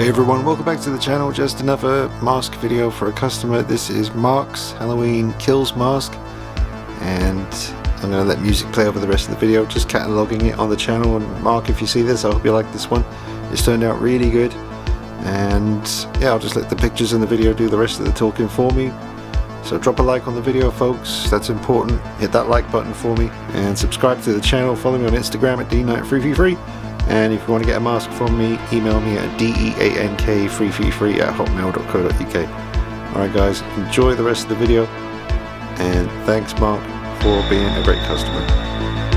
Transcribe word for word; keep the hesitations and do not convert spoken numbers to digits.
Hey everyone, welcome back to the channel. Just another mask video for a customer. This is Mark's Halloween Kills mask, and I'm going to let music play over the rest of the video, just cataloguing it on the channel. And Mark, if you see this, I hope you like this one. It's turned out really good, and yeah, I'll just let the pictures and the video do the rest of the talking for me. So drop a like on the video, folks, that's important. Hit that like button for me, and subscribe to the channel. Follow me on Instagram at D Knight three three three. And if you want to get a mask from me, email me at D E A N K three three three at hotmail dot co dot U K. Alright guys, enjoy the rest of the video, and thanks Mark for being a great customer.